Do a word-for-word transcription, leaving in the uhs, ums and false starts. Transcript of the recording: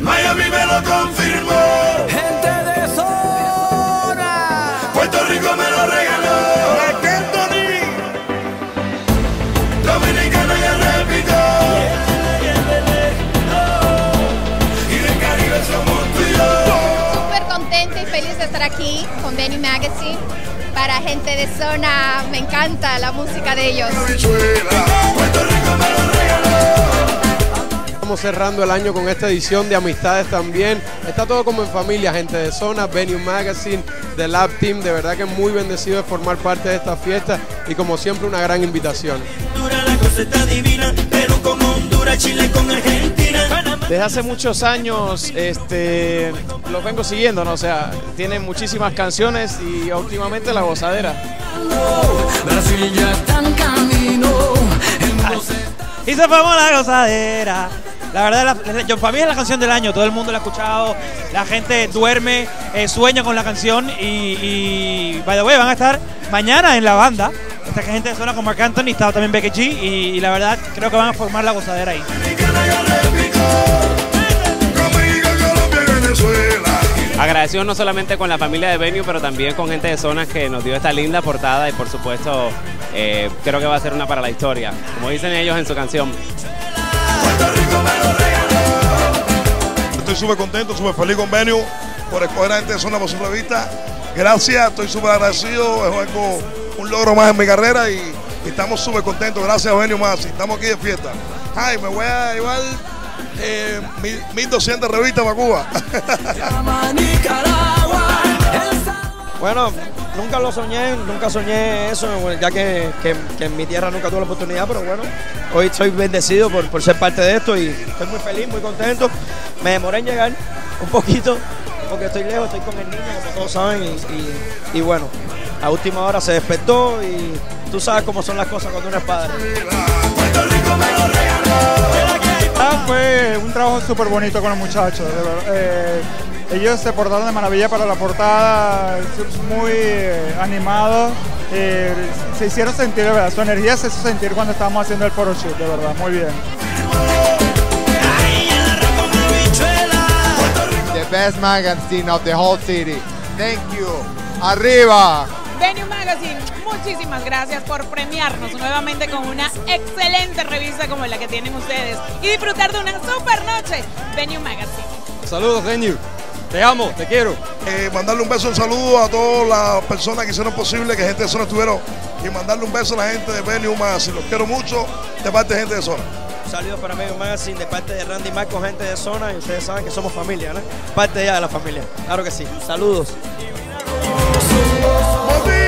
Miami me lo confirmó. Gente de zona. Puerto Rico me lo regaló. Dominicano ya repito. Y del Caribe somos tú y yo. Súper contenta y feliz de estar aquí con Venue Magazine. Para Gente de Zona, me encanta la música de ellos. Puerto Rico me lo regaló. Estamos cerrando el año con esta edición de Amistades también. Está todo como en familia, Gente de Zona, Venue Magazine, The Lab Team. De verdad que muy bendecido de formar parte de esta fiesta y como siempre una gran invitación. La cosa está divina, Perú con Honduras, Chile con Argentina. Desde hace muchos años este, los vengo siguiendo, ¿no? O sea, tienen muchísimas canciones y últimamente La Gozadera. Brasil ya está en camino. Y se formó La Gozadera. La verdad, la, yo, para mí es la canción del año, todo el mundo la ha escuchado, la gente duerme, eh, sueña con la canción y, y by the way, van a estar mañana en la banda. Esta gente de Zona con Marc Anthony, está también Becky G y, y la verdad creo que van a formar La Gozadera ahí. Agradecido no solamente con la familia de Venue, pero también con Gente de Zona que nos dio esta linda portada y por supuesto eh, creo que va a ser una para la historia, como dicen ellos en su canción. Estoy súper contento, súper feliz con Venue por escoger a Gente de Zona por simple vista. Gracias, estoy súper agradecido, es algo, un logro más en mi carrera y, y estamos súper contentos. Gracias a Venue Magazine, estamos aquí de fiesta. Ay, me voy a llevar eh, mil doscientas revistas para Cuba. Bueno, nunca lo soñé, nunca soñé eso, ya que, que, que en mi tierra nunca tuve la oportunidad, pero bueno, hoy estoy bendecido por, por ser parte de esto y estoy muy feliz, muy contento. Me demoré en llegar un poquito, porque estoy lejos, estoy con el niño, como todos saben, y, y, y bueno, a última hora se despertó y tú sabes cómo son las cosas cuando uno es padre. Ah, fue un trabajo súper bonito con los muchachos, de verdad. Eh, ellos se portaron de maravilla para la portada, muy eh, animados, eh, se hicieron sentir, de verdad, su energía se hizo sentir cuando estábamos haciendo el photoshoot, de verdad, muy bien. The best magazine of the whole city. Thank you. Arriba. Venue Magazine, muchísimas gracias por premiarnos nuevamente con una excelente revista como la que tienen ustedes y disfrutar de una super noche. Venue Magazine. Saludos, Venue. Te amo, te quiero. Eh, mandarle un beso, un saludo a todas las personas que hicieron posible que Gente de Zona estuvieron y mandarle un beso a la gente de Venue Magazine. Los quiero mucho de parte de Gente de Zona. Saludos para Venue Magazine de parte de Randy Mac con Gente de Zona y ustedes saben que somos familia, ¿no? Parte ya de la familia, claro que sí. Saludos. ¡Buen día!